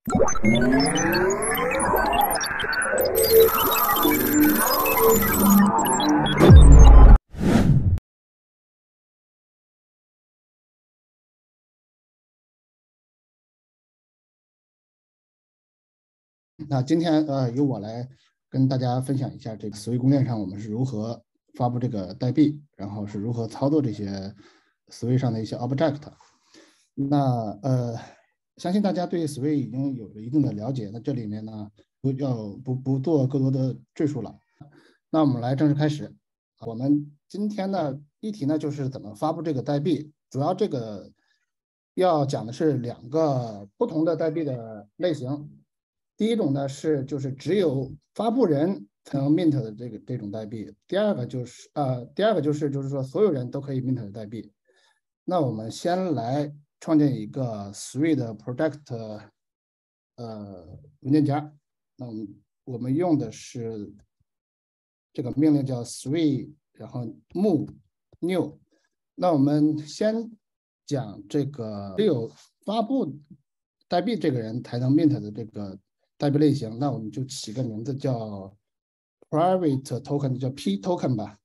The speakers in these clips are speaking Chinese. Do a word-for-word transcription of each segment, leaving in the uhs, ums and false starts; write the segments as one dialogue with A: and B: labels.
A: 那今天呃，由我来跟大家分享一下这个 Sui 公链上我们是如何发布这个代币，然后是如何操作这些 Sui 上的一些 object。那呃，相信大家对 Sui 已经有了一定的了解，那这里面呢不要不不做更多的赘述了。那我们来正式开始。我们今天的议题呢就是怎么发布这个代币，主要这个要讲的是两个不同的代币的类型。第一种呢是就是只有发布人才能 mint 的这个这种代币，第二个就是呃第二个就是就是说所有人都可以 mint 的代币。那我们先来创建一个 Sui 的 project 呃文件夹，那我们我们用的是这个命令叫 Sui， 然后 move new。那我们先讲这个只有发布代币这个人才能 mint 的这个代币类型，那我们就起个名字叫 private token， 叫 P token 吧。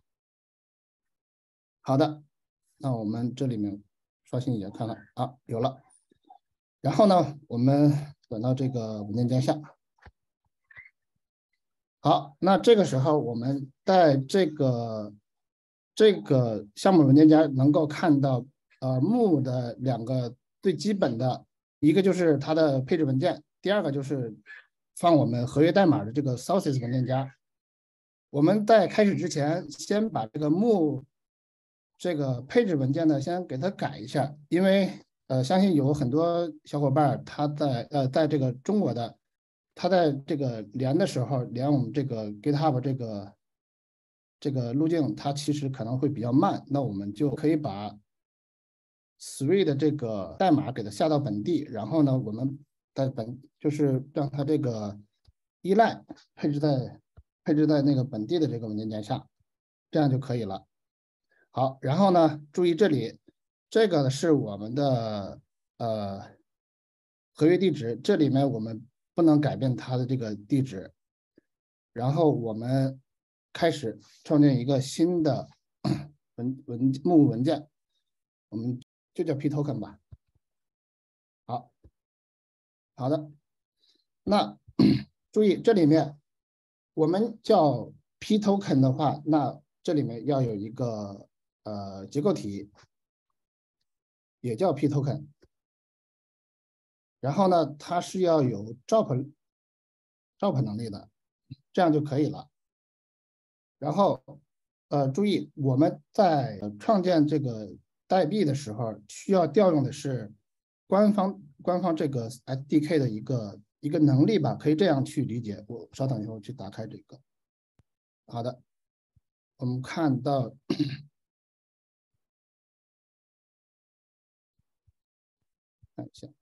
A: 好的，那我们这里面刷新一下看看啊，有了。然后呢，我们转到这个文件夹下。好，那这个时候我们在这个这个项目文件夹能够看到呃 Move 的两个最基本的，一个就是它的配置文件，第二个就是放我们合约代码的这个 sources 文件夹。我们在开始之前，先把这个 Move 这个配置文件呢，先给它改一下，因为呃，相信有很多小伙伴他在呃在这个中国的。它在这个连的时候，连我们这个 GitHub 这个这个路径，它其实可能会比较慢。那我们就可以把 Sui 的这个代码给它下到本地，然后呢，我们在本就是让它这个依赖配置在配置在那个本地的这个文件夹下，这样就可以了。好，然后呢，注意这里这个是我们的呃合约地址，这里面我们不能改变它的这个地址。然后我们开始创建一个新的文文目文件，我们就叫 P token 吧。好，好的。那注意这里面我们叫 P token 的话，那这里面要有一个呃结构体，也叫 P token。然后呢，它是要有 drop drop 能力的，这样就可以了。然后，呃，注意我们在创建这个代币的时候，需要调用的是官方官方这个 S D K 的一个一个能力吧，可以这样去理解。我稍等一会儿，我去打开这个。好的，我们看到看一下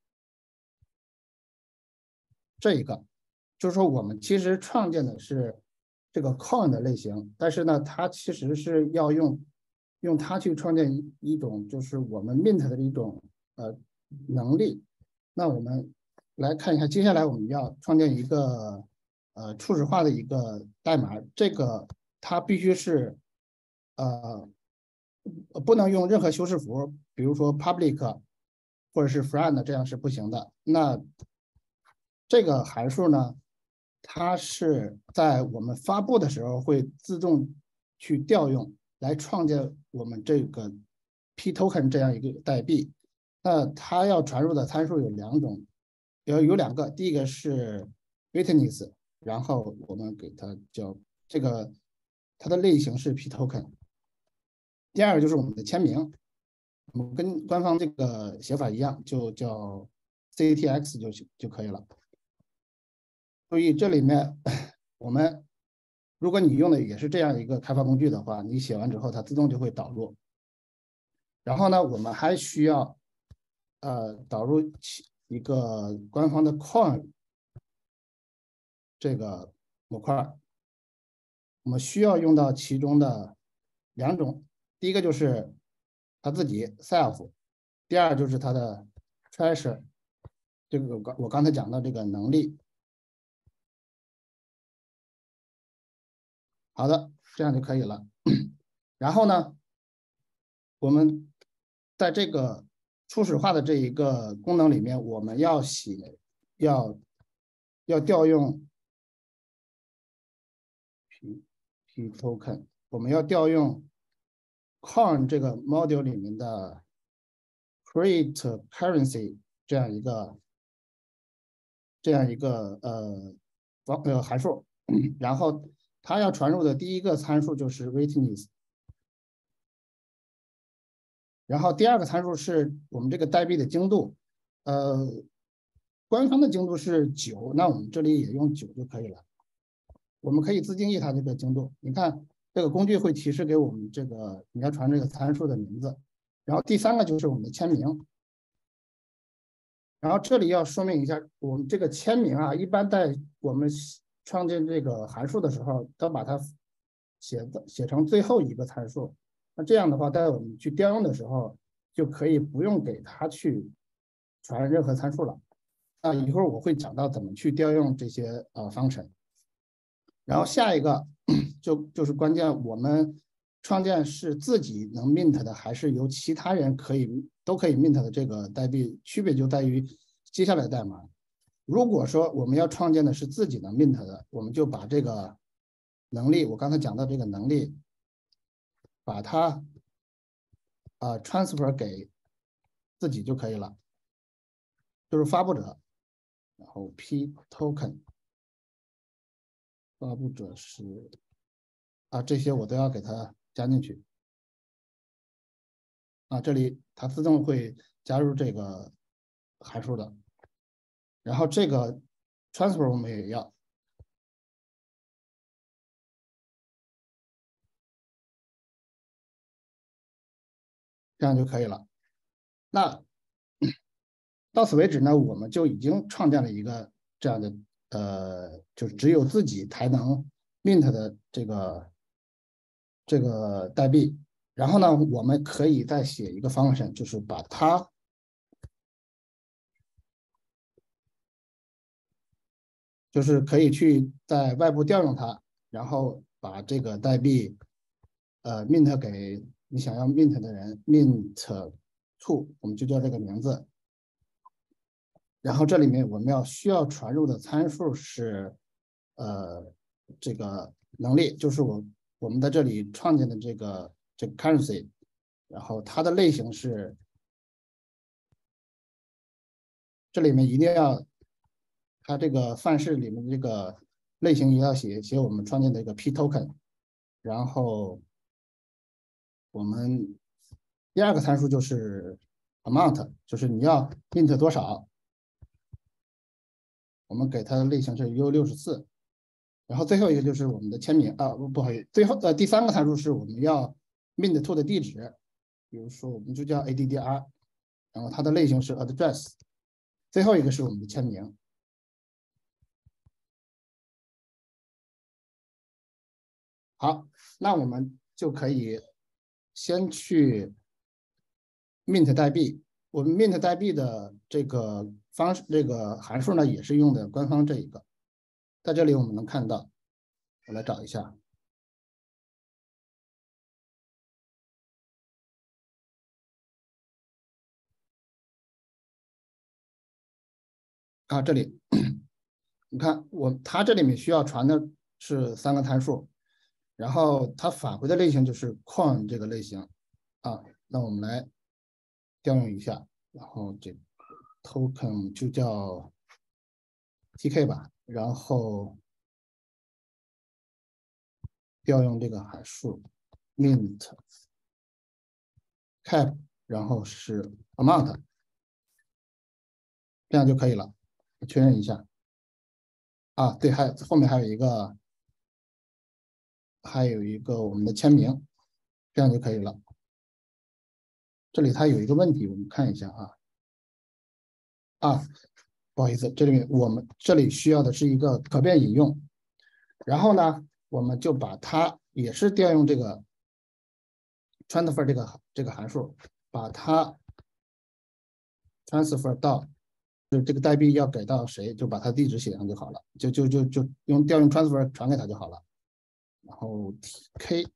A: 这一个，就是说我们其实创建的是这个 coin 的类型，但是呢，它其实是要用用它去创建一一种就是我们 mint 的一种呃能力。那我们来看一下，接下来我们要创建一个呃初始化的一个代码，这个它必须是呃不能用任何修饰符，比如说 public 或者是 friend， 这样是不行的。那这个函数呢，它是在我们发布的时候会自动去调用来创建我们这个 P token 这样一个代币。那它要传入的参数有两种，有有两个，第一个是 witness， 然后我们给它叫这个它的类型是 P token。第二个就是我们的签名，我们跟官方这个写法一样，就叫 C T X 就就可以了。注意这里面，我们如果你用的也是这样一个开发工具的话，你写完之后它自动就会导入。然后呢，我们还需要呃导入一个官方的 coin 这个模块，我们需要用到其中的两种，第一个就是它自己 self，第二就是它的 treasure。 这个我刚我刚才讲到这个能力。好的，这样就可以了。然后呢，我们在这个初始化的这一个功能里面，我们要写要要调用 p p token， 我们要调用 Corn 这个 module 里面的 create currency 这样一个这样一个呃方呃函数，然后它要传入的第一个参数就是 witness。然后第二个参数是我们这个代币的精度，呃，官方的精度是九，那我们这里也用九就可以了。我们可以自定义它这个精度。你看这个工具会提示给我们这个你要传这个参数的名字。然后第三个就是我们的签名。然后这里要说明一下，我们这个签名啊，一般在我们创建这个函数的时候，都把它写写成最后一个参数。那这样的话，在我们去调用的时候，就可以不用给它去传任何参数了。那一会儿我会讲到怎么去调用这些呃方程。然后下一个就就是关键，我们创建是自己能 mint 的，还是由其他人可以都可以 mint 的这个代币，区别就在于接下来的代码。如果说我们要创建的是自己能 mint 的，我们就把这个能力，我刚才讲到这个能力。把它啊、呃、transfer 给自己就可以了，就是发布者，然后 p token 发布者是啊这些我都要给它加进去啊，这里它自动会加入这个函数的，然后这个 transfer 我们也要。这样就可以了。那到此为止呢，我们就已经创建了一个这样的呃，就只有自己才能 mint 的这个这个代币。然后呢，我们可以再写一个 function， 就是把它就是可以去在外部调用它，然后把这个代币呃 mint 给你想要 mint 的人 mint to， 我们就叫这个名字。然后这里面我们要需要传入的参数是，呃，这个能力，就是我我们在这里创建的这个这个 currency， 然后它的类型是，这里面一定要，它这个范式里面的这个类型也要写写我们创建的一个 p token， 然后我们第二个参数就是 amount， 就是你要 mint 多少。我们给它的类型是 U 六十四，然后最后一个就是我们的签名啊，不不好意思，最后呃第三个参数是我们要 mint to 的地址，比如说我们就叫 addr， 然后它的类型是 address， 最后一个是我们的签名。好，那我们就可以先去 mint 代币。我们 mint 代币的这个方式，这个函数呢，也是用的官方这一个，在这里我们能看到，我来找一下。啊，这里你看我它这里面需要传的是三个参数，然后它返回的类型就是 coin 这个类型啊。那我们来调用一下，然后这个 token 就叫 T K 吧，然后调用这个函数 mint cap， 然后是 amount， 这样就可以了。确认一下啊，对，还后面还有一个还有一个我们的签名，这样就可以了。这里它有一个问题，我们看一下啊啊，不好意思，这里面我们这里需要的是一个可变引用，然后呢，我们就把它也是调用这个 transfer 这个这个函数，把它 transfer 到就这个代币要给到谁，就把他地址写上就好了，就就就就用调用 transfer 传给他就好了。然后 k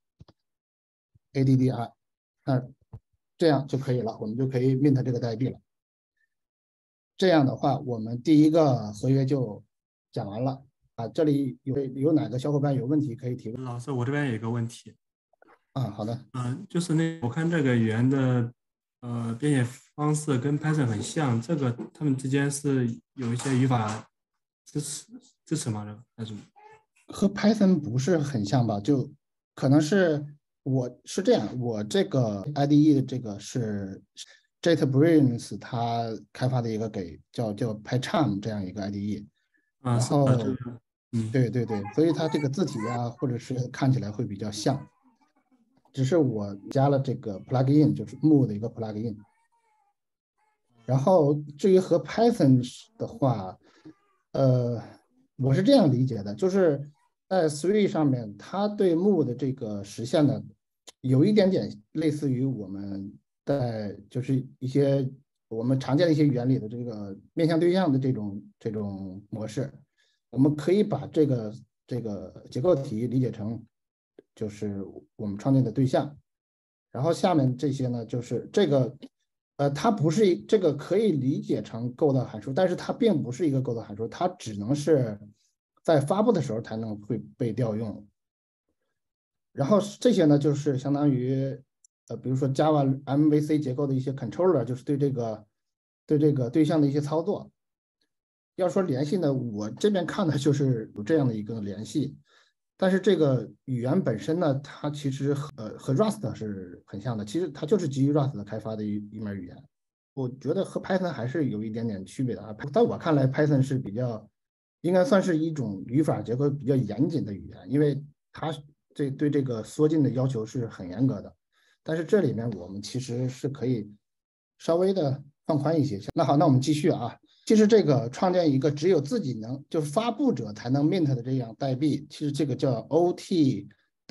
A: addr， 那这样就可以了，我们就可以 mint 这个代币了。这样的话，我们第一个合约就讲完了啊。这里有有哪个小伙伴有问题可以提问？
B: 老师，我这边有一个问题
A: 啊，好的。
B: 嗯、呃，就是那我看这个语言的呃编写方式跟 Python 很像，这个他们之间是有一些语法支持支持吗？还是？
A: 和 Python 不是很像吧？就可能是我是这样，我这个 I D E 的这个是 JetBrains 它开发的一个给叫叫 PyCharm 这样一个 I D E，
B: 啊，
A: 然
B: 是的，这
A: 后
B: 个嗯
A: 对对对，所以它这个字体啊，或者是看起来会比较像，只是我加了这个 plugin，就是 Moo 的一个 plugin。然后至于和 Python 的话，呃，我是这样理解的，就是在 Swift 上面，它对 Moo 的这个实现呢，有一点点类似于我们在就是一些我们常见的一些原理的这个面向对象的这种这种模式。我们可以把这个这个结构题理解成就是我们创建的对象，然后下面这些呢，就是这个。呃，它不是这个可以理解成构造函数，但是它并不是一个构造函数，它只能是在发布的时候才能会被调用。然后这些呢，就是相当于呃，比如说 Java M V C 结构的一些 controller，就是对这个对这个对象的一些操作。要说联系呢，我这边看的就是有这样的一个联系，但是这个语言本身呢，它其实和呃和 Rust 是很像的，其实它就是基于 Rust 开发的一一门语言。我觉得和 Python 还是有一点点区别的啊。在我看来，Python 是比较应该算是一种语法结构比较严谨的语言，因为它这对这个缩进的要求是很严格的。但是这里面我们其实是可以稍微的放宽一些。那好，那我们继续啊。其实这个创建一个只有自己能，就是发布者才能 mint 的这样代币，其实这个叫 O T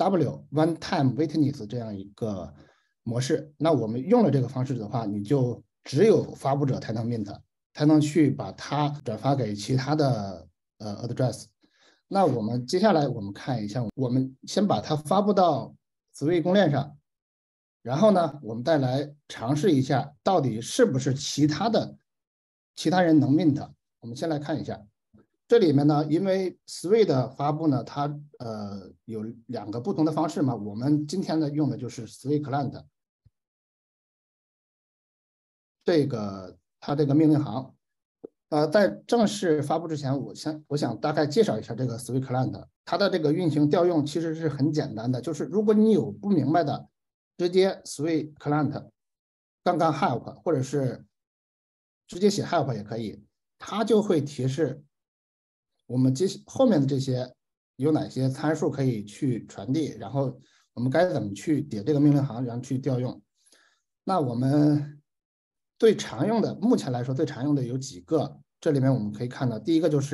A: W One Time Witness 这样一个模式。那我们用了这个方式的话，你就只有发布者才能 mint，才能去把它转发给其他的呃 address。那我们接下来我们看一下，我们先把它发布到 Swift 公链上，然后呢，我们再来尝试一下，到底是不是其他的。其他人能 mint， 我们先来看一下，这里面呢，因为 Swift 的发布呢，它呃有两个不同的方式嘛，我们今天呢用的就是 Swift Client 这个它这个命令行，呃，在正式发布之前，我先我想大概介绍一下这个 Swift Client，它的这个运行调用其实是很简单的，就是如果你有不明白的，直接 Swift Client 杠杠 help 或者是直接写 help 也可以，它就会提示我们接后面的这些有哪些参数可以去传递，然后我们该怎么去写这个命令行，然后去调用。那我们最常用的，目前来说最常用的有几个，这里面我们可以看到，第一个就是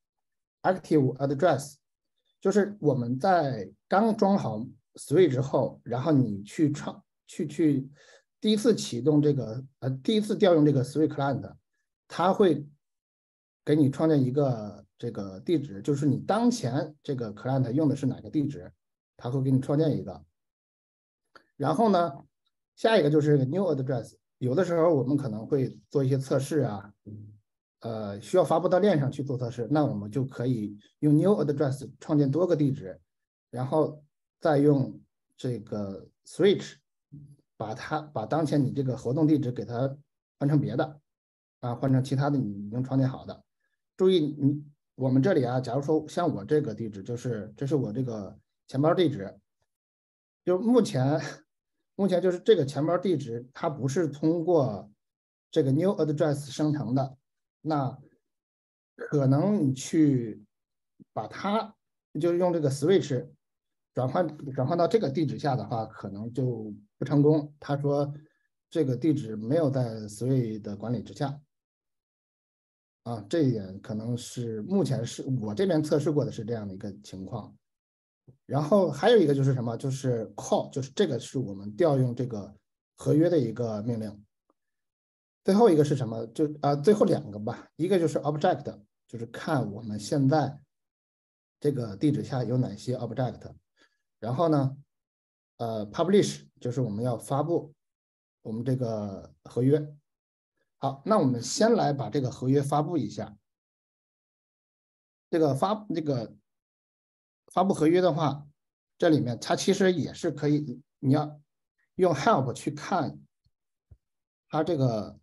A: active address， 就是我们在刚装好 Swift 之后，然后你去创去去第一次启动这个呃第一次调用这个 Swift Client， 它会给你创建一个这个地址，就是你当前这个 client 用的是哪个地址，它会给你创建一个。然后呢，下一个就是 new address， 有的时候我们可能会做一些测试啊，呃，需要发布到链上去做测试，那我们就可以用 new address 创建多个地址，然后再用这个 switch 把它把当前你这个活动地址给它换成别的啊，换成其他的你已经创建好的。注意你我们这里啊，假如说像我这个地址，就是这是我这个钱包地址，就目前目前就是这个钱包地址，它不是通过这个 new address 生成的，那可能你去把它就是用这个 switch 转换转换到这个地址下的话，可能就不成功。他说这个地址没有在 Swift 的管理之下。啊，这一点可能是目前是我这边测试过的是这样的一个情况。然后还有一个就是什么，就是 call， 就是这个是我们调用这个合约的一个命令。 最后一个是什么？就啊、呃，最后两个吧，一个就是 object， 就是看我们现在这个地址下有哪些 object， 然后呢，呃 ，publish 就是我们要发布我们这个合约。好，那我们先来把这个合约发布一下。这个发这个发布合约的话，这里面它其实也是可以，你要用 help 去看它这个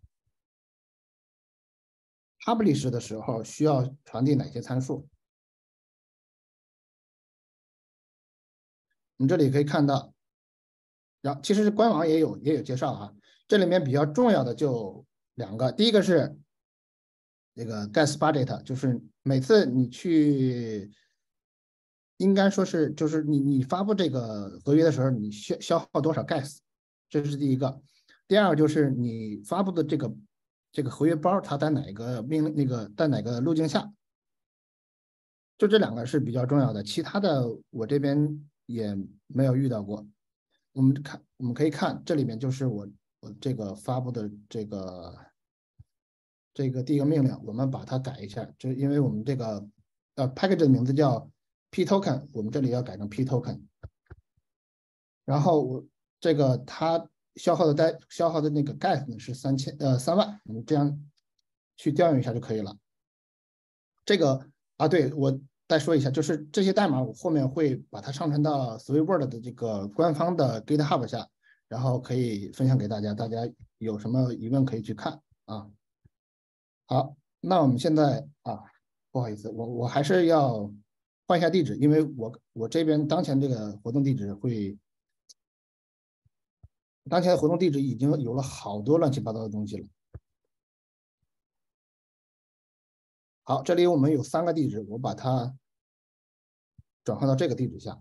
A: publish 的时候需要传递哪些参数。你这里可以看到，然后其实官网也有也有介绍啊。这里面比较重要的就两个，第一个是这个 gas budget， 就是每次你去，应该说是就是你你发布这个合约的时候，你消消耗多少 gas， 这是第一个。第二个就是你发布的这个这个合约包，它在哪个命令那个在哪个路径下，就这两个是比较重要的，其他的我这边也没有遇到过。我们看，我们可以看这里面就是我我这个发布的这个这个第一个命令，我们把它改一下，就因为我们这个呃 package 的名字叫 p token， 我们这里要改成 p token。然后我这个它消耗的代消耗的那个 gas 呢是三千呃三万，我们这样去调用一下就可以了。这个啊，对，我再说一下，就是这些代码我后面会把它上传到 SwiftWord 的这个官方的 GitHub 下，然后可以分享给大家，大家有什么疑问可以去看啊。好，那我们现在啊，不好意思，我我还是要换一下地址，因为我我这边当前这个活动地址会，当前的活动地址已经有了好多乱七八糟的东西了。好，这里我们有三个地址，我把它转换到这个地址下。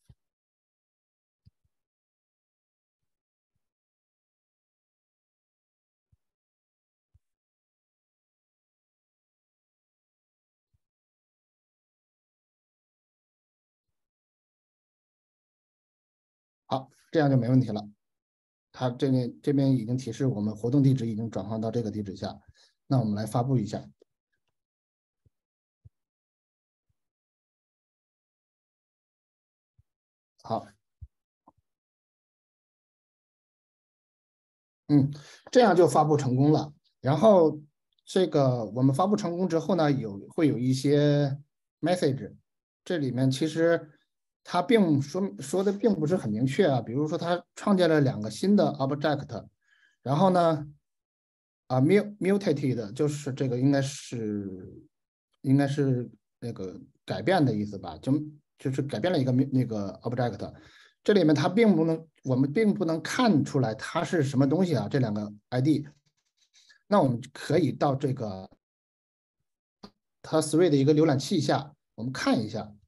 A: 好，这样就没问题了。它这边这边已经提示我们活动地址已经转换到这个地址下，那我们来发布一下。好，嗯，这样就发布成功了。然后这个我们发布成功之后呢，有会有一些 message， 这里面其实它并说说的并不是很明确啊。比如说，它创建了两个新的 object， 然后呢，啊 mutated 就是这个应该是应该是那个改变的意思吧，就就是改变了一个那个 object。这里面它并不能，我们并不能看出来它是什么东西啊，这两个 I D。那我们可以到这个它 Three 的一个浏览器下，我们看一下。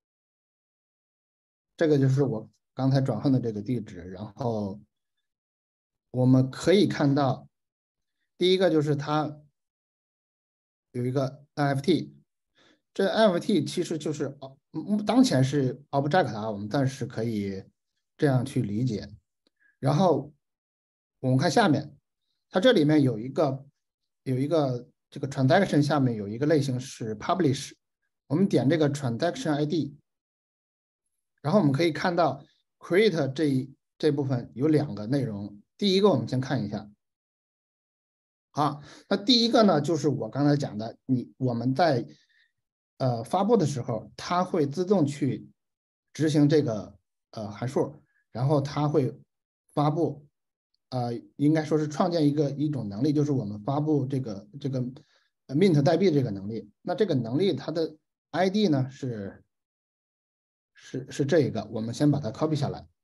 A: 这个就是我刚才转换的这个地址，然后我们可以看到，第一个就是它有一个 N F T， 这 N F T 其实就是当前是 object 啊，我们暂时可以这样去理解。然后我们看下面，它这里面有一个有一个这个 transaction 下面有一个类型是 publish， 我们点这个 transaction I D， 然后我们可以看到 create 这一这部分有两个内容，第一个我们先看一下。好，那第一个呢，就是我刚才讲的，你我们在呃发布的时候，它会自动去执行这个呃函数，然后它会发布，呃，应该说是创建一个一种能力，就是我们发布这个这个 mint 代币这个能力。那这个能力它的 I D 呢是是是这一个，我们先把它 copy 下来。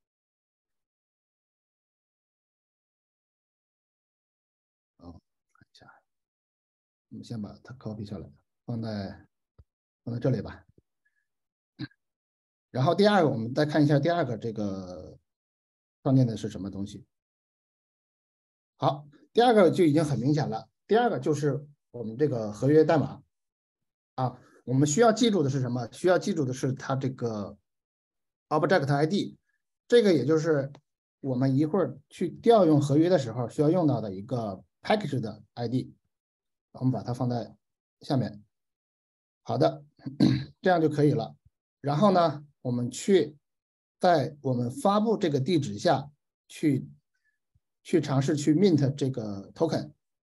A: 哦，看一下，我们先把它 copy 下来，放在放在这里吧。然后第二个，我们再看一下第二个这个创建的是什么东西。好，第二个就已经很明显了。第二个就是我们这个合约代码啊，我们需要记住的是什么？需要记住的是它这个 object I D， 这个也就是我们一会儿去调用合约的时候需要用到的一个 package 的 I D， 我们把它放在下面。好的，这样就可以了。然后呢，我们去在我们发布这个地址下去去尝试去 mint 这个 token。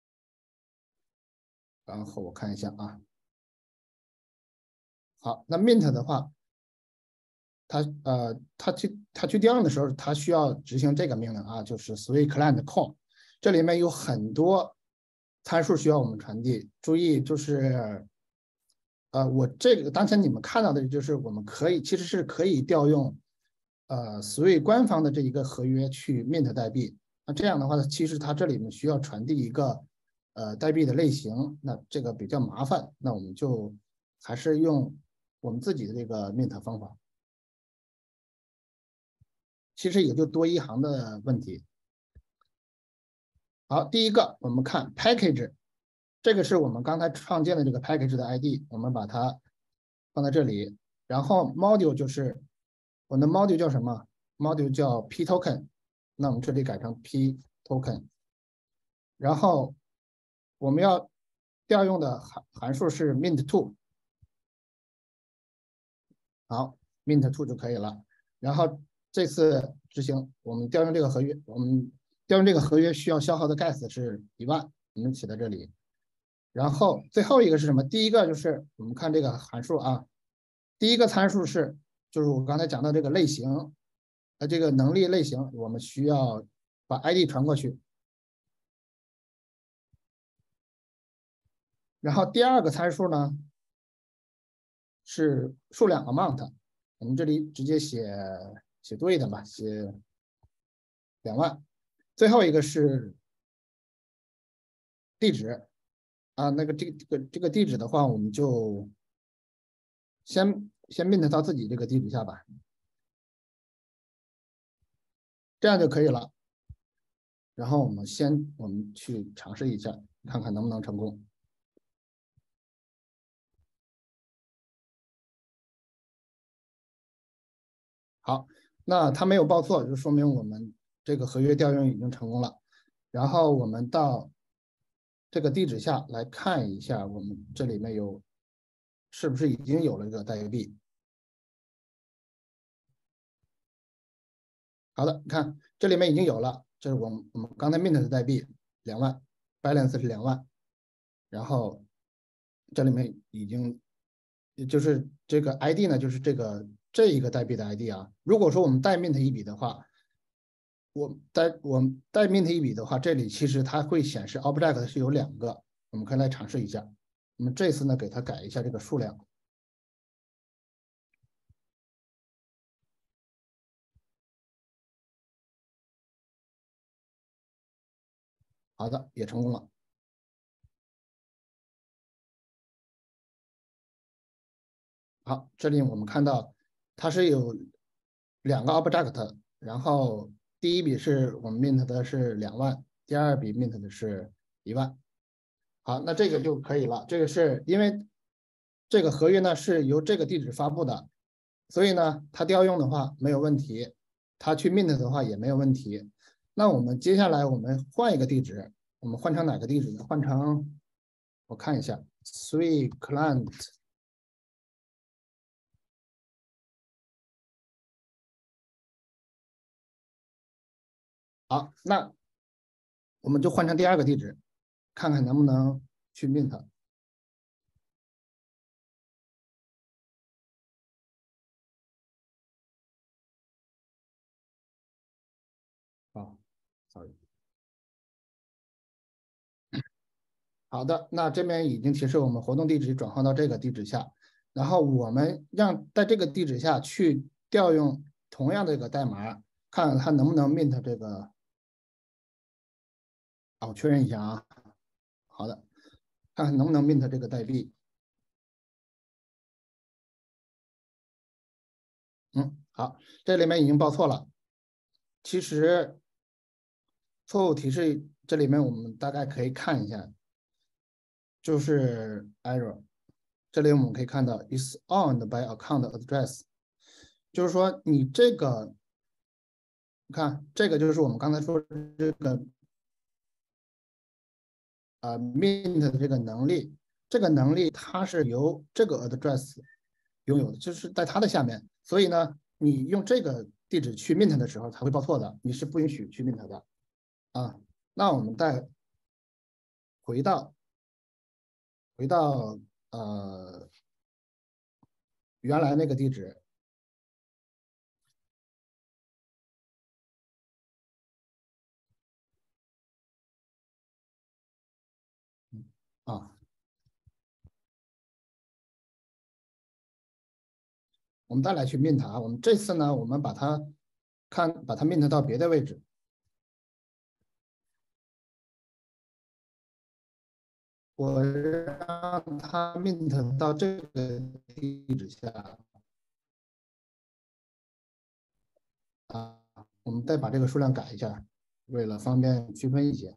A: 然后我看一下啊，好，那 mint 的话，它呃，它去它去调用的时候，它需要执行这个命令啊，就是 Sui client call， 这里面有很多参数需要我们传递。注意，就是呃，我这个当前你们看到的就是我们可以其实是可以调用呃 Sui 官方的这一个合约去 mint 代币。那这样的话呢，其实它这里面需要传递一个呃代币的类型，那这个比较麻烦，那我们就还是用我们自己的这个 mint 方法。其实也就多一行的问题。好，第一个我们看 package， 这个是我们刚才创建的这个 package 的 I D， 我们把它放在这里。然后 module 就是我的 module 叫什么 ？module 叫 p token， 那我们这里改成 p token。然后我们要调用的函函数是 mint two， 好 mint two 就可以了。然后这次执行，我们调用这个合约，我们调用这个合约需要消耗的 gas 是一万，我们写在这里。然后最后一个是什么？第一个就是我们看这个函数啊，第一个参数是就是我刚才讲的这个类型，呃，这个能力类型，我们需要把 I D 传过去。然后第二个参数呢是数量 amount， 我们这里直接写写对的吧，写两万。最后一个是地址啊，那个这个这个这个地址的话，我们就先先 mint 到自己这个地址下吧，这样就可以了。然后我们先我们去尝试一下，看看能不能成功。好，那它没有报错，就说明我们这个合约调用已经成功了。然后我们到这个地址下来看一下，我们这里面有是不是已经有了这个代币？好的，你看这里面已经有了，这是我们我们刚才 mint 的代币两万 ，balance 是两万，然后这里面已经就是这个 I D 呢，就是这个这一个代币的 I D 啊。如果说我们代 mint 一笔的话，我代我们代 mint 一笔的话，这里其实它会显示 object 是有两个，我们可以来尝试一下。我们这次呢，给它改一下这个数量。好的，也成功了。好，这里我们看到它是有两个 object，然后第一笔是我们 mint 的是两万，第二笔 mint 的是一万。好，那这个就可以了。这个是因为这个合约呢是由这个地址发布的，所以呢它调用的话没有问题，它去 mint 的话也没有问题。那我们接下来我们换一个地址，我们换成哪个地址呢？换成我看一下 Sui client。好，那我们就换成第二个地址，看看能不能去 mint。啊，sorry。好的，那这边已经提示我们活动地址转换到这个地址下，然后我们让在这个地址下去调用同样的一个代码，看看它能不能 mint 这个。啊，我确认一下啊。好的，看看能不能 mint 这个代币。嗯，好，这里面已经报错了。其实错误提示这里面我们大概可以看一下，就是 error。这里我们可以看到 is owned by account address， 就是说你这个，你看这个就是我们刚才说的这个呃 mint 的这个能力，这个能力它是由这个 address 拥有的，就是在它的下面。所以呢，你用这个地址去 mint 的时候，它会报错的，你是不允许去 mint 的啊。那我们再回到回到呃原来那个地址啊，我们再来去 mint 啊。我们这次呢，我们把它看把它 mint 到别的位置。我让它 mint 到这个地址下啊，我们再把这个数量改一下，为了方便区分一些。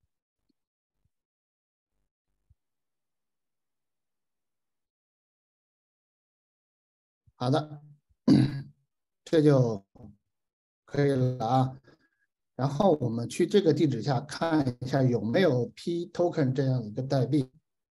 A: 好的，这就可以了啊。然后我们去这个地址下看一下有没有 P token 这样一个代币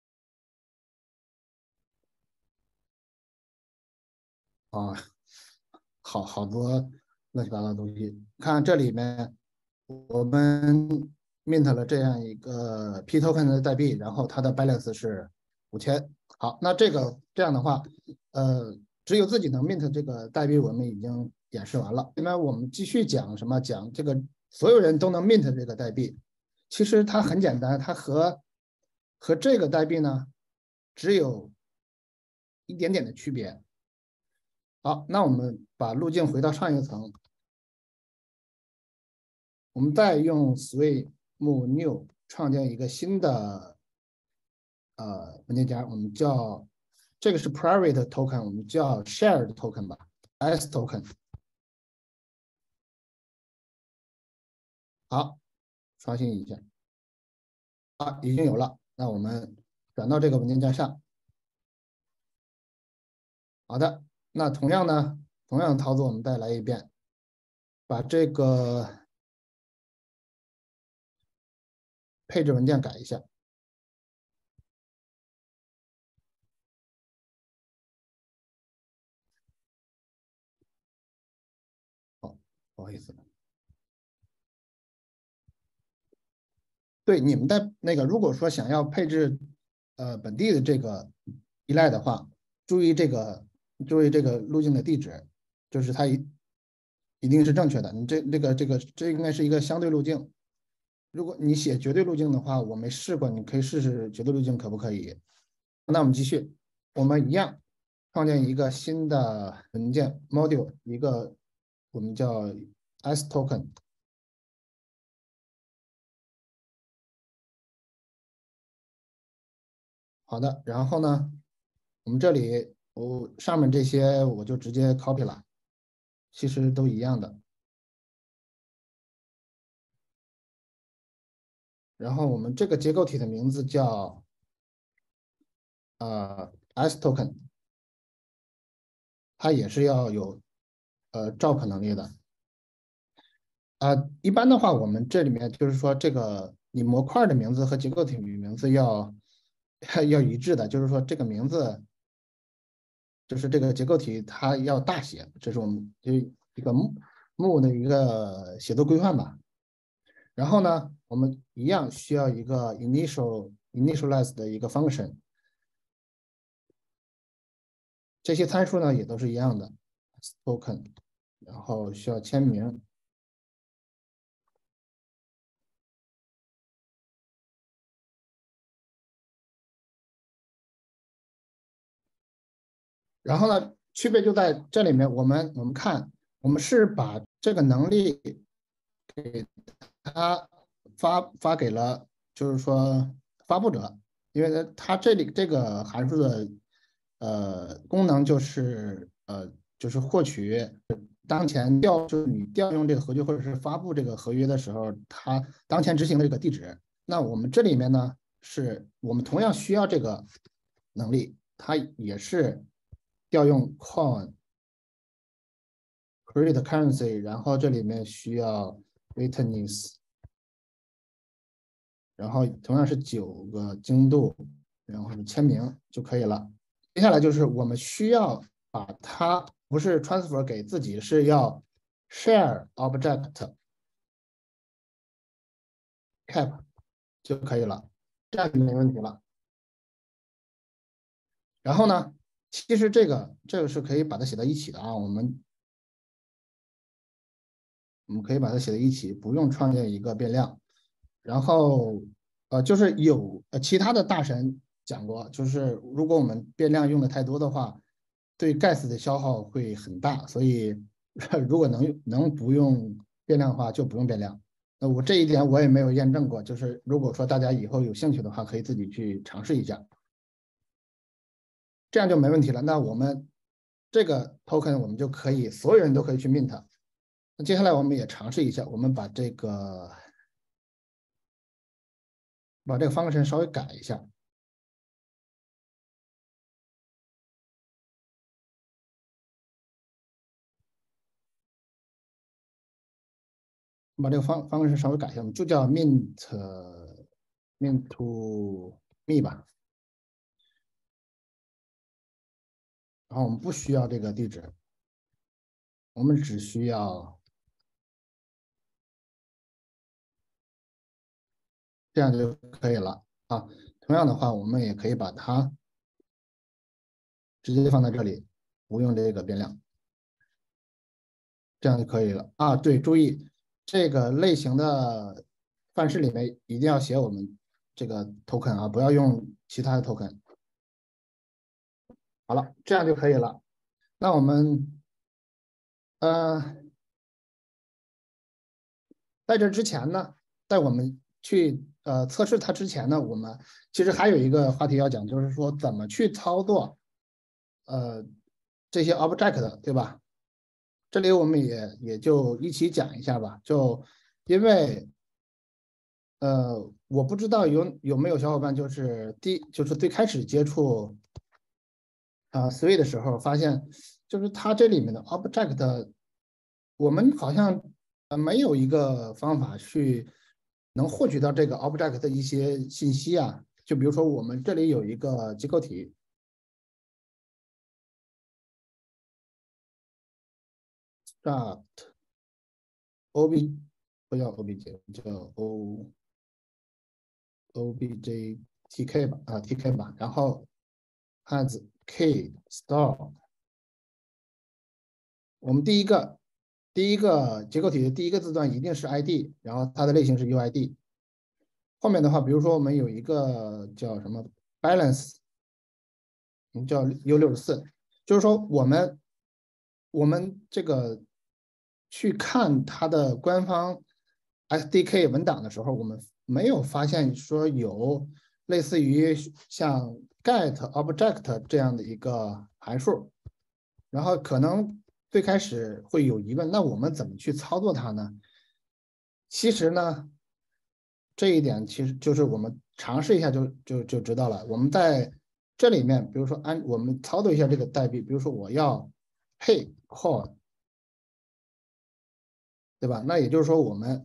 A: 啊，好好多乱七八糟的东西。看这里面，我们 mint 了这样一个 P token 的代币，然后它的 balance 是五千。好，那这个这样的话，呃，只有自己能 mint 这个代币，我们已经演示完了。那么我们继续讲什么？讲这个所有人都能 mint 这个代币。其实它很简单，它和和这个代币呢，只有一点点的区别。好，那我们把路径回到上一层，我们再用 swim new 创建一个新的呃文件夹，我们叫这个是 private token，我们叫 shared token 吧 ，S token。好，刷新一下，啊，已经有了。那我们转到这个文件夹上。好的，那同样呢，同样的操作我们再来一遍，把这个配置文件改一下。好，不好意思。对你们的那个，如果说想要配置呃本地的这个依赖的话，注意这个注意这个路径的地址，就是它一一定是正确的。你这这个这个这应该是一个相对路径。如果你写绝对路径的话，我没试过，你可以试试绝对路径可不可以。那我们继续，我们一样创建一个新的文件 module，一个我们叫 S token。好的，然后呢，我们这里我上面这些我就直接 copy 了，其实都一样的。然后我们这个结构体的名字叫呃 S token，它也是要有呃 drop 能力的。啊、呃，一般的话，我们这里面就是说这个你模块的名字和结构体名字要要一致的，就是说这个名字就是这个结构体它要大写，这是我们就一个木木的一个写作规范吧。然后呢，我们一样需要一个 initial initialize 的一个 function， 这些参数呢也都是一样的 token， 然后需要签名。然后呢，区别就在这里面，我们我们看，我们是把这个能力给它发发给了，就是说发布者，因为它它这里这个函数的呃功能就是呃就是获取当前调就是你调用这个合约或者是发布这个合约的时候，它当前执行的这个地址。那我们这里面呢，是我们同样需要这个能力，它也是调用 coin create currency，然后这里面需要 witness。 然后同样是九个精度，然后是签名就可以了。接下来就是我们需要把它不是 transfer 给自己，是要 share object cap 就可以了，这样就没问题了。然后呢，其实这个这个是可以把它写到一起的啊，我们我们可以把它写在一起，不用创建一个变量。然后呃，就是有呃其他的大神讲过，就是如果我们变量用的太多的话，对 gas 的消耗会很大，所以如果能能不用变量的话，就不用变量。那我这一点我也没有验证过，就是如果说大家以后有兴趣的话，可以自己去尝试一下，这样就没问题了。那我们这个 token 我们就可以所有人都可以去 mint。那接下来我们也尝试一下，我们把这个把这个方程稍微改一下。把这个方方式稍微改一下，我们就叫 mint mint to me 吧。然后我们不需要这个地址，我们只需要这样就可以了啊。同样的话，我们也可以把它直接放在这里，不用这个变量，这样就可以了啊。对，注意这个类型的范式里面一定要写我们这个 token 啊，不要用其他的 token。好了，这样就可以了。那我们呃，在这之前呢，在我们去呃测试它之前呢，我们其实还有一个话题要讲，就是说怎么去操作呃这些 object，对吧？这里我们也也就一起讲一下吧。就因为呃，我不知道有有没有小伙伴就是第就是最开始接触啊、呃、Sui 的时候，发现就是它这里面的 object，我们好像呃没有一个方法去能获取到这个 object 的一些信息啊。就比如说我们这里有一个结构体 start ob 不叫 obj 叫 o objtk 吧啊 tk 吧，然后 has k store。我们第一个第一个结构体的第一个字段一定是 I D， 然后它的类型是 U I D。后面的话，比如说我们有一个叫什么 balance， 叫 U 六十四，就是说我们我们这个去看它的官方 S D K 文档的时候，我们没有发现说有类似于像 get object 这样的一个函数，然后可能最开始会有疑问，那我们怎么去操作它呢？其实呢，这一点其实就是我们尝试一下就就就知道了。我们在这里面，比如说按我们操作一下这个代币，比如说我要 pay call， 对吧？那也就是说我们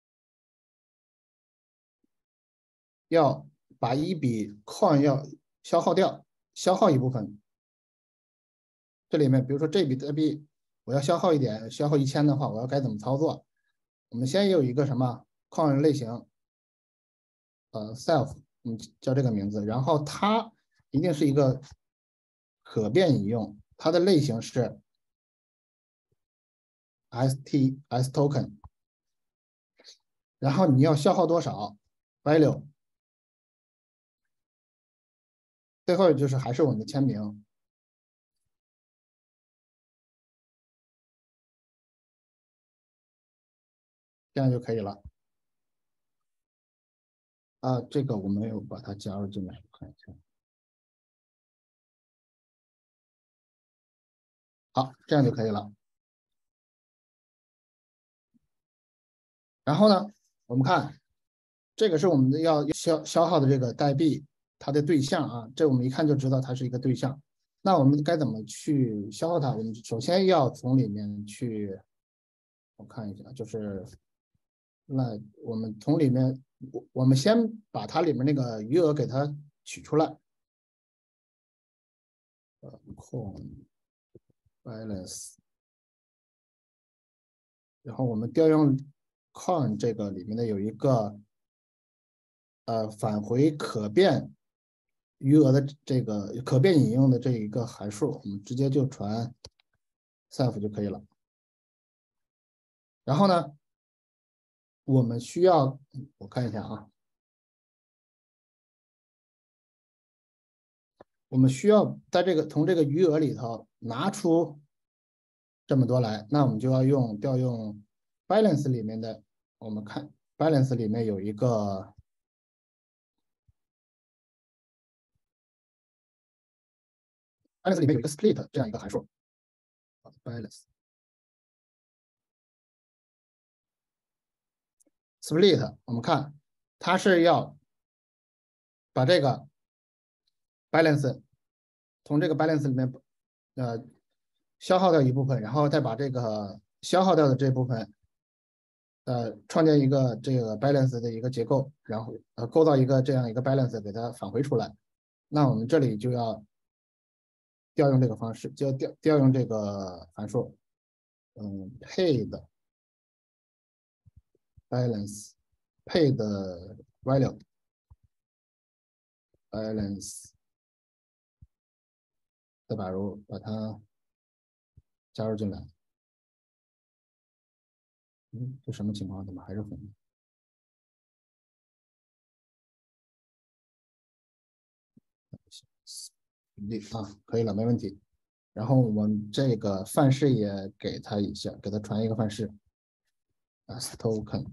A: 要把一笔 coin 要消耗掉，消耗一部分。这里面比如说这笔代币我要消耗一点，消耗一千的话，我要该怎么操作？我们先有一个什么 coin 类型，呃 self， 嗯，叫这个名字，然后它一定是一个可变引用，它的类型是 st s token， 然后你要消耗多少 value， 最后就是还是我们的签名，这样就可以了。啊，这个我没有把它加入进来，看一下。好，这样就可以了。然后呢，我们看这个是我们的要消消耗的这个代币，它的对象啊，这我们一看就知道它是一个对象。那我们该怎么去消耗它？我们首先要从里面去，我看一下，就是那我们从里面我我们先把它里面那个余额给它取出来。呃 ，con balance， 然后我们调用 con 这个里面的有一个呃返回可变余额的这个可变引用的这一个函数，我们直接就传 self 就可以了。然后呢，我们需要我看一下啊，我们需要在这个从这个余额里头拿出这么多来，那我们就要用调用 balance 里面的，我们看 balance 里面有一个balance 里面有一个 split 这样一个函数 balance split， 我们看它是要把这个 balance 从这个 balance 里面呃消耗掉一部分，然后再把这个消耗掉的这部分呃创建一个这个 balance 的一个结构，然后呃构造一个这样一个 balance 给它返回出来。那我们这里就要调用这个方式，就要调调用这个函数，嗯 ，paid balance paid value balance， 再把入把它加入进来。嗯，这什么情况？怎么还是红的？啊，可以了，没问题。然后我们这个范式也给它一下，给它传一个范式 as token。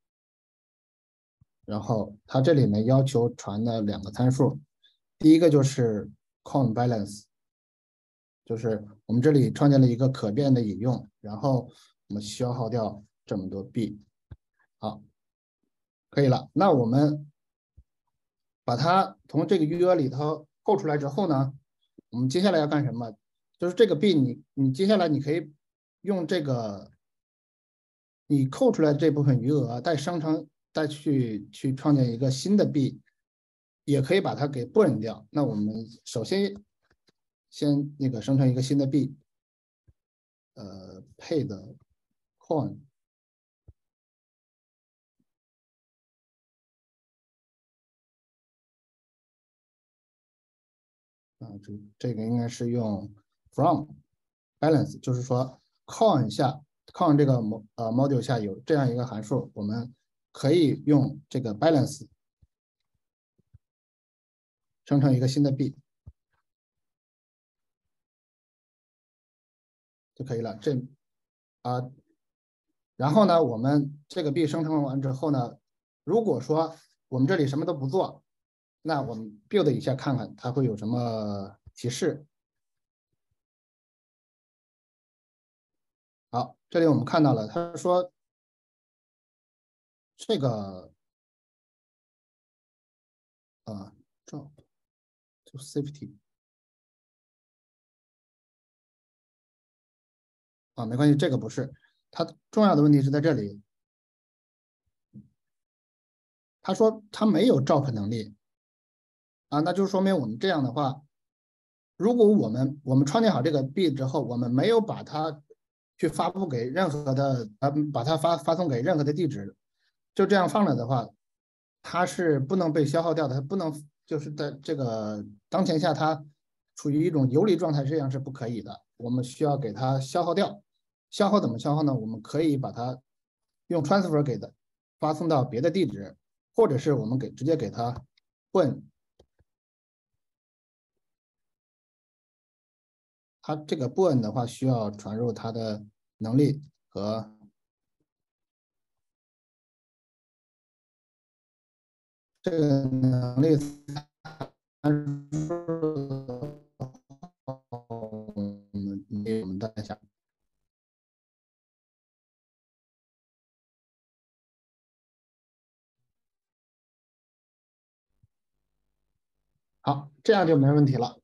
A: 然后它这里面要求传的两个参数，第一个就是 con balance， 就是我们这里创建了一个可变的引用，然后我们消耗掉这么多币。好，可以了。那我们把它从这个余额里头扣出来之后呢，我们接下来要干什么？就是这个币你你接下来你可以用这个你扣出来的这部分余额再生成再去去创建一个新的币，也可以把它给 burn 掉。那我们首先先那个生成一个新的币，呃 paid coin。啊，这这个应该是用 from balance， 就是说 con 下 con 这个模呃 module 下有这样一个函数，我们可以用这个 balance 生成一个新的币就可以了。这啊，然后呢，我们这个币生成完之后呢，如果说我们这里什么都不做，那我们 build 一下看看它会有什么提示。好，这里我们看到了，他说这个啊 drop to safety 啊，没关系，这个不是，它重要的问题是在这里。他说他没有 drop 能力啊，那就说明我们这样的话，如果我们我们创建好这个币之后，我们没有把它去发布给任何的呃，把它发发送给任何的地址，就这样放着的话，它是不能被消耗掉的，它不能就是在这个当前下它处于一种游离状态，这样是不可以的。我们需要给它消耗掉，消耗怎么消耗呢？我们可以把它用 transfer 给的发送到别的地址，或者是我们给直接给它混。它这个 burn 的话，需要传入它的能力和这个能力参数。我们等一下。好，这样就没问题了。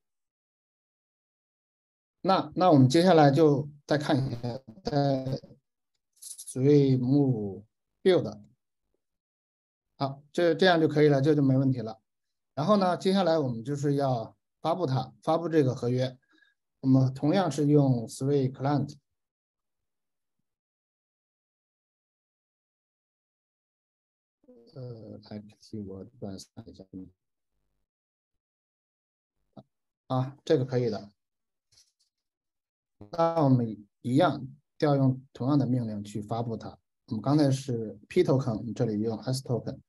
A: 那那我们接下来就再看一下，在 Stream Build 好，这这样就可以了，这就没问题了。然后呢，接下来我们就是要发布它，发布这个合约。我们同样是用 Three Client， 呃 ，Active 我转散一下啊，这个可以的。那我们一样调用同样的命令去发布它。我们刚才是 P token， 我们这里用 S token。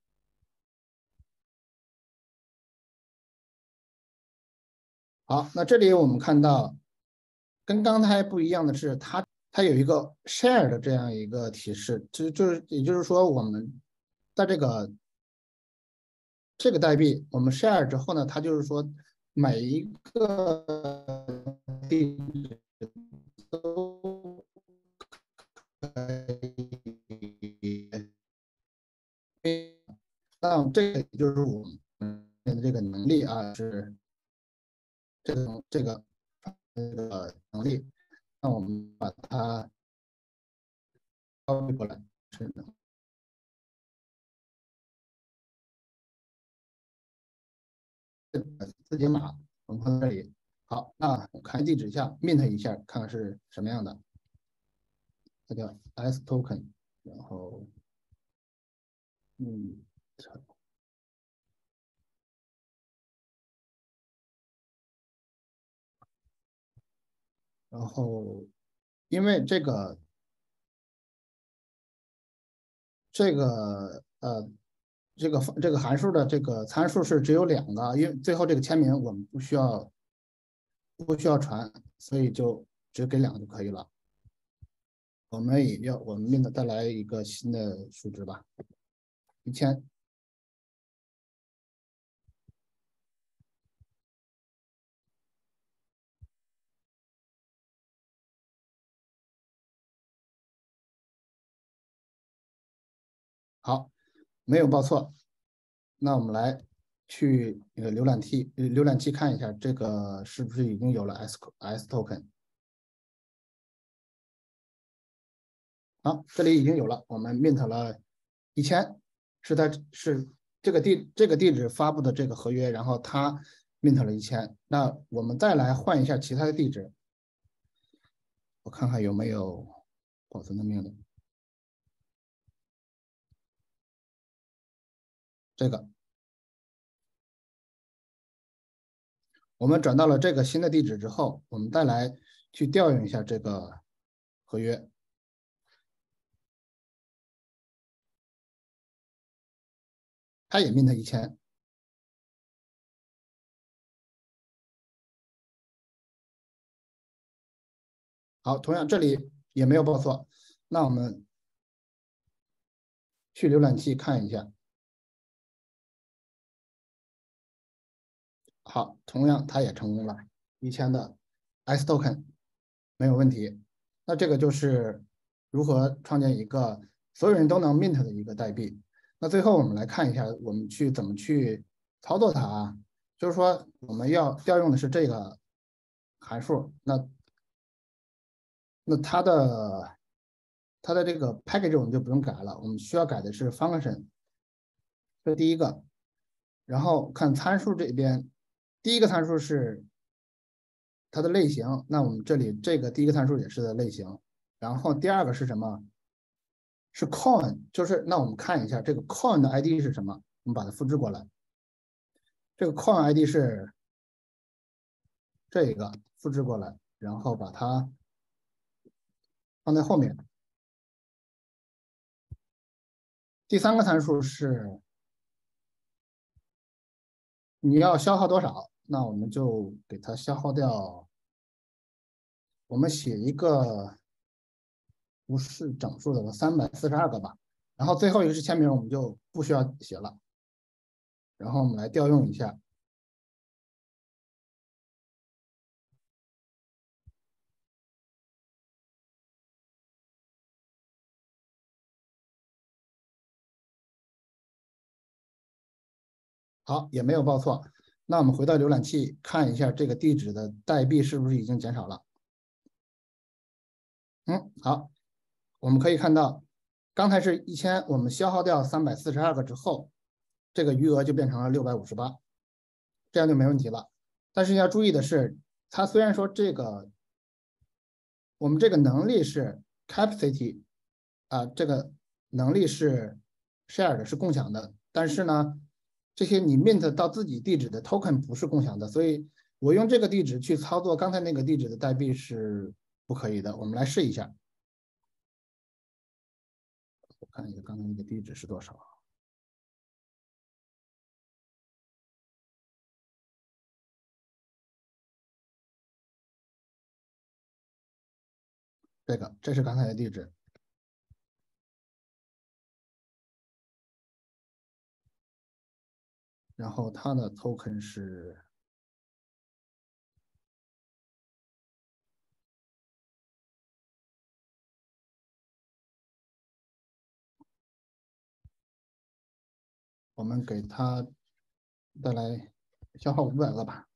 A: 好，那这里我们看到跟刚才不一样的是，它它有一个 share 的这样一个提示，就就是也就是说，我们在这个这个代币我们 share 之后呢，它就是说每一个地址都可以。那这个就是我们的这个能力啊，是这个这个这个能力。那我们把它调过来，是的。字节码，我们放在这里。好，那我看地址下 mint 一下，看看是什么样的。这叫 S token， 然后嗯，然后因为这个这个呃这个这个函数的这个参数是只有两个，因为最后这个签名我们不需要不需要传，所以就只给两个就可以了。我们也要我们 mint 再来一个新的数值吧，一千。好，没有报错。那我们来去呃浏览器呃浏览器看一下，这个是不是已经有了 S S token？好，这里已经有了，我们 mint 了一千，是在是这个地这个地址发布的这个合约，然后它 mint 了一千。那我们再来换一下其他的地址，我看看有没有保存的命令。这个我们转到了这个新的地址之后，我们再来去调用一下这个合约。它也 mint 一千。好，同样这里也没有报错。那我们去浏览器看一下。好，同样它也成功了，一千的 S token 没有问题。那这个就是如何创建一个所有人都能 mint 的一个代币。那最后我们来看一下，我们去怎么去操作它啊？就是说我们要调用的是这个函数，那那它的它的这个 package 我们就不用改了，我们需要改的是 function， 这是第一个。然后看参数这边，第一个参数是它的类型，那我们这里这个第一个参数也是的类型。然后第二个是什么？是 coin， 就是那我们看一下这个 coin 的 I D 是什么，我们把它复制过来。这个 coin I D 是这一个，复制过来，然后把它放在后面。第三个参数是你要消耗多少，那我们就给它消耗掉。我们写一个不是整数的三百四十二个吧。然后最后一个是签名，我们就不需要写了。然后我们来调用一下。好，也没有报错。那我们回到浏览器看一下这个地址的代币是不是已经减少了。嗯，好，我们可以看到刚才是一千，我们消耗掉三百四十二个之后，这个余额就变成了六百五十八，这样就没问题了。但是要注意的是，它虽然说这个我们这个能力是 capacity 啊，这个能力是 shared 是共享的，但是呢，这些你 mint 到自己地址的 token 不是共享的，所以我用这个地址去操作刚才那个地址的代币是不可以的。我们来试一下，我看一下刚才那个地址是多少。这个，这是刚才的地址，然后它的 token 是我们给它再来消耗五百个吧。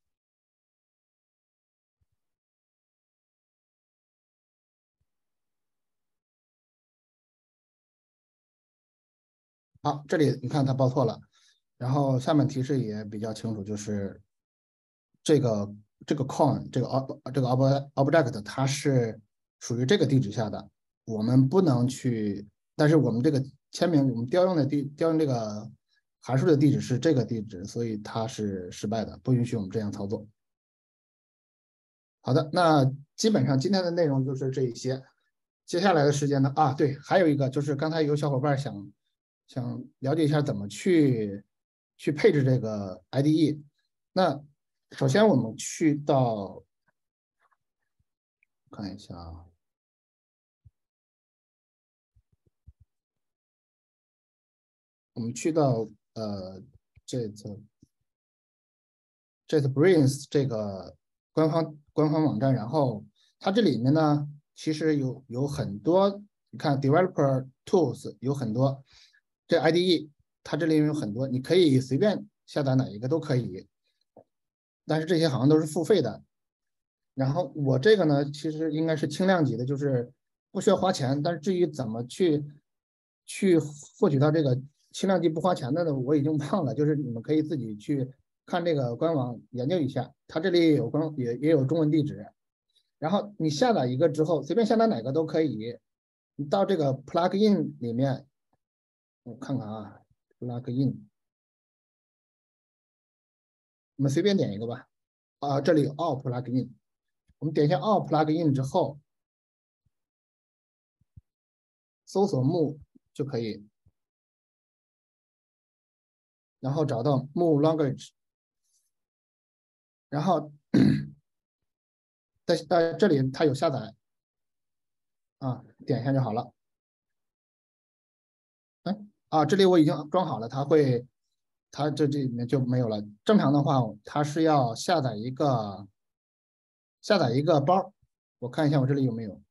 A: 好，这里你看它报错了，然后下面提示也比较清楚，就是这个这个 coin 这个 ob 这个 ob object 它是属于这个地址下的，我们不能去，但是我们这个签名我们调用的地调用这个函数的地址是这个地址，所以它是失败的，不允许我们这样操作。好的，那基本上今天的内容就是这一些。接下来的时间呢，啊，对，还有一个就是刚才有小伙伴想想了解一下怎么去去配置这个 I D E。那首先我们去到看一下啊，我们去到呃这次这次 Brains 这个官方官方网站，然后它这里面呢其实有有很多，你看 Developer Tools 有很多，这 I D E 它这里有很多，你可以随便下载哪一个都可以，但是这些好像都是付费的。然后我这个呢，其实应该是轻量级的，就是不需要花钱。但是至于怎么去去获取到这个轻量级不花钱的呢，我已经忘了。就是你们可以自己去看这个官网研究一下，它这里有官也也有中文地址。然后你下载一个之后，随便下载哪个都可以。你到这个 plugin 里面，我看看啊 ，plugin，我们随便点一个吧。啊，这里有 all plugin，我们点一下 all plugin 之后，搜索 Move 就可以，然后找到 Move Language，然后在在这里它有下载啊，点一下就好了。哎啊，这里我已经装好了，它会，它这这里面就没有了。正常的话，它是要下载一个下载一个包，我看一下我这里有没有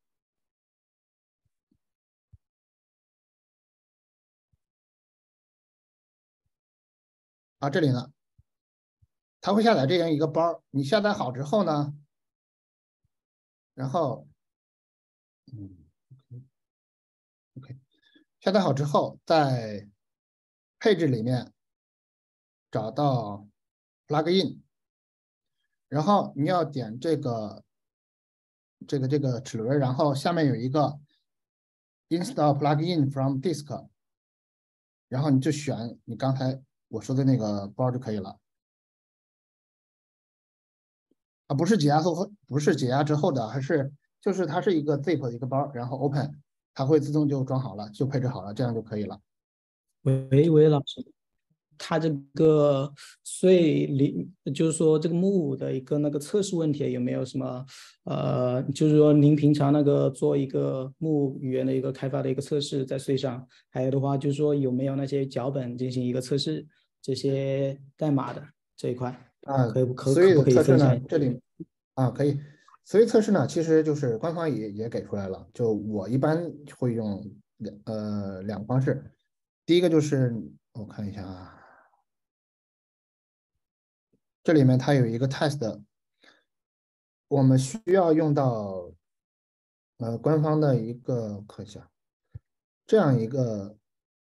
A: 啊，这里呢，它会下载这样一个包，你下载好之后呢，然后嗯 OK，下载好之后，在配置里面找到 plugin，然后你要点这个这个这个齿轮，然后下面有一个 install plugin from disk，然后你就选你刚才我说的那个包就可以了。啊，不是解压后，不是解压之后的，还是就是它是一个 zip 的一个包，然后 open，它会自动就装好了，就配置好了，这样就可以了。
C: 喂喂，老师，他这个税里就是说这个木的一个那个测试问题有没有什么呃，就是说您平常那个做一个木语言的一个开发的一个测试在税上，还有的话就是说有没有那些脚本进行一个测试这些代码的这一块，
A: 啊，
C: 可不可
A: 所以
C: 可不可以
A: 测试呢，
C: 分享一下？
A: 这里啊可以，所以测试呢，其实就是官方也也给出来了，就我一般会用两呃两个方式，第一个就是我看一下啊，这里面它有一个 test，我们需要用到呃官方的一个看一下， 这样一个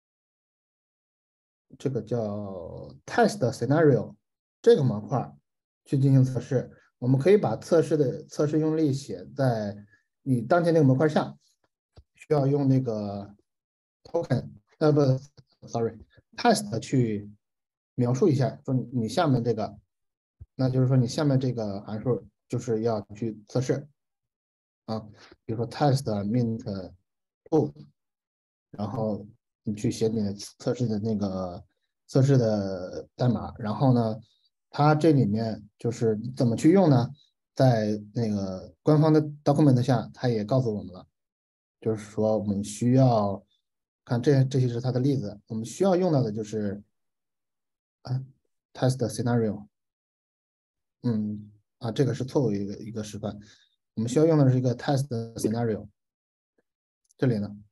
A: 这个叫 test scenario 这个模块去进行测试。我们可以把测试的测试用例写在你当前那个模块下，需要用那个 token 呃不 sorry test 去描述一下，说你你下面这个，那就是说你下面这个函数就是要去测试啊，比如说 test mint two， 然后你去写你的测试的那个测试的代码，然后呢，它这里面就是怎么去用呢？在那个官方的 document 下，它也告诉我们了，就是说我们需要看这这些是它的例子，我们需要用到的就是啊 test scenario， 嗯啊这个是错误一个一个示范，我们需要用的是一个 test scenario， 这里呢，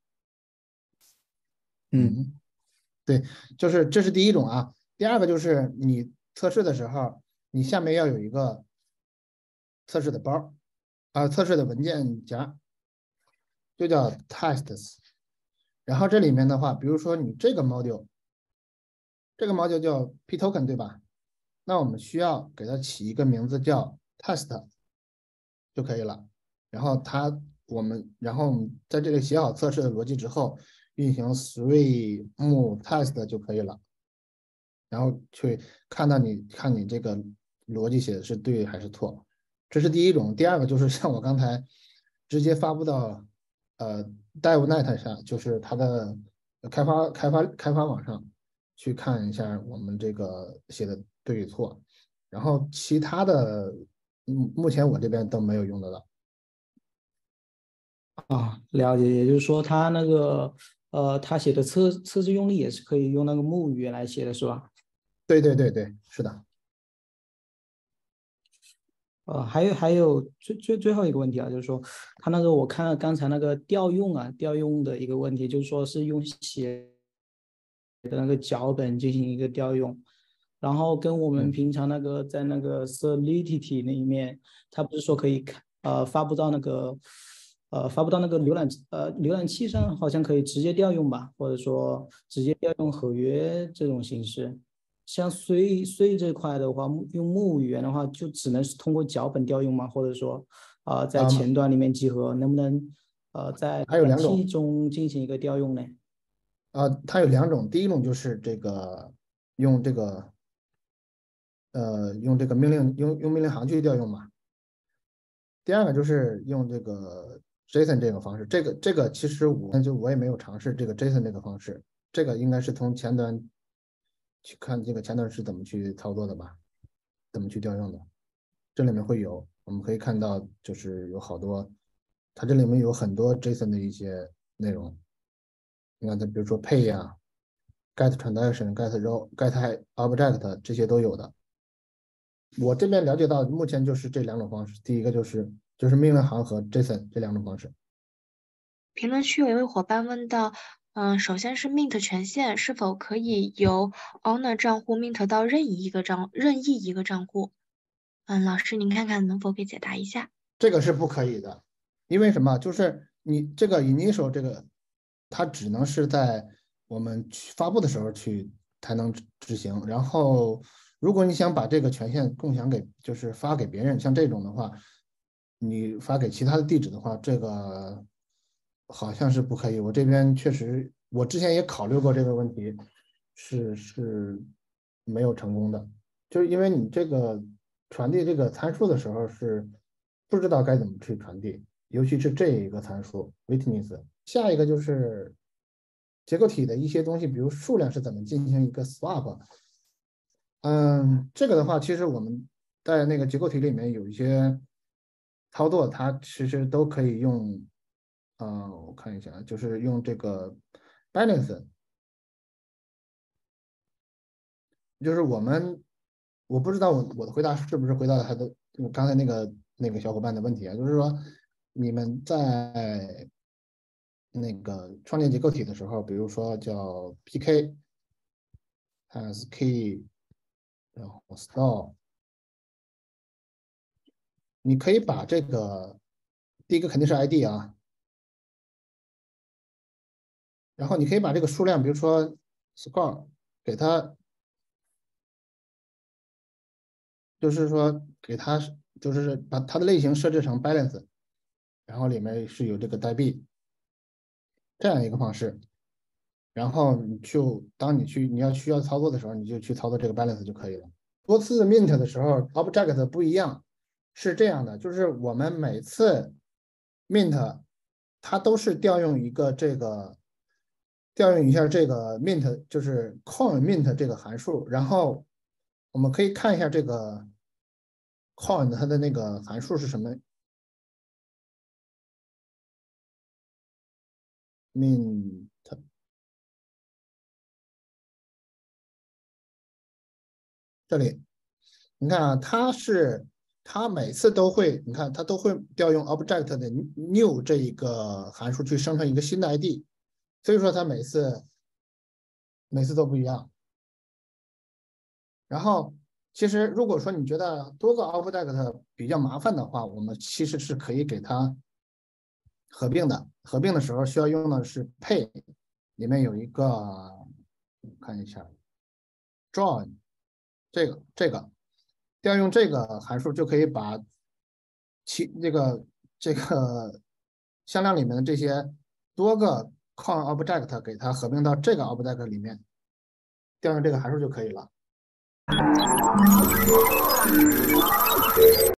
A: 嗯，对，就是这是第一种啊。第二个就是你测试的时候，你下面要有一个测试的包啊，测试的文件夹，就叫 tests。然后这里面的话，比如说你这个 module，这个 module 叫 ptoken 对吧？那我们需要给它起一个名字叫 test 就可以了。然后它我们然后我们在这里写好测试的逻辑之后，运行 three move test 就可以了。然后去看到你看你这个逻辑写的是对还是错，这是第一种。第二个就是像我刚才直接发布到呃 DevNet 上，就是它的开发开发开发网上去看一下我们这个写的对与错。然后其他的，嗯，目前我这边都没有用得到。
C: 啊，了解，也就是说，他那个呃，他写的测测试用例也是可以用那个木语言来写的，是吧？
A: 对对对对，是的。
C: 呃，还有还有最最最后一个问题啊，就是说，他那个我看了刚才那个调用啊，调用的一个问题，就是说是用写的那个脚本进行一个调用，然后跟我们
A: 嗯
C: 平常那个在那个 Solidity 那一面，它不是说可以看呃发布到那个呃发布到那个浏览呃浏览器上，好像可以直接调用吧，或者说直接调用合约这种形式。像虽虽这块的话，用木语言的话，就只能是通过脚本调用吗？或者说，啊、呃在
A: 啊，
C: 前端里面集合，能不能呃在
A: 还
C: 浏览器
A: 有两种
C: 中进行一个调用呢？
A: 啊，它有两种，第一种就是这个用这个呃，用这个命令用用命令行去调用嘛。第二个就是用这个 JSON 这个方式，这个这个其实我就我也没有尝试这个 JSON 这个方式，这个应该是从前端去看这个前端是怎么去操作的吧，怎么去调用的，这里面会有，我们可以看到就是有好多，它这里面有很多 JSON 的一些内容，你看它比如说 pay 呀、get transaction、get row、get object 这些都有的。我这边了解到，目前就是这两种方式。第一个就是就是命令行和 JSON 这两种方式。
D: 评论区有一位伙伴问到，嗯，首先是 Mint 权限是否可以由 Owner 账户 Mint 到任意一个账任意一个账户？嗯，老师您看看能否给解答一下？
A: 这个是不可以的，因为什么？就是你这个 initial 这个，它只能是在我们去发布的时候去才能执执行。然后，如果你想把这个权限共享给，就是发给别人，像这种的话，你发给其他的地址的话，这个好像是不可以。我这边确实，我之前也考虑过这个问题，是是没有成功的。就是因为你这个传递这个参数的时候是不知道该怎么去传递，尤其是这一个参数 witness。下一个就是结构体的一些东西，比如数量是怎么进行一个 swap。嗯，这个的话，其实我们在那个结构体里面有一些操作，它其实都可以用。嗯，我看一下，就是用这个 balance，就是我们我不知道我我的回答是不是回答了他的刚才那个那个小伙伴的问题啊，就是说你们在那个创建结构体的时候，比如说叫 P K has key，然后 store，你可以把这个第一个肯定是 I D 啊， 然后你可以把这个数量，比如说 score 给它，就是说给它就是把它的类型设置成 balance， 然后里面是有这个代币这样一个方式。然后你就当你去你要需要操作的时候，你就去操作这个 balance 就可以了。多次 mint 的时候 object 不一样，是这样的，就是我们每次 mint 它都是调用一个这个调用一下这个 mint 就是 coin mint 这个函数，然后我们可以看一下这个 coin 它的那个函数是什么 mint。这里，你看啊，它是它每次都会，你看它都会调用 object 的 new 这一个函数去生成一个新的 I D， 所以说它每次每次都不一样。然后，其实如果说你觉得多个 object 比较麻烦的话，我们其实是可以给它合并的。合并的时候需要用的是配，里面有一个看一下 join。这个这个调用这个函数就可以把其这个这个向量里面的这些多个 coin object 给它合并到这个 object 里面，调用这个函数就可以了。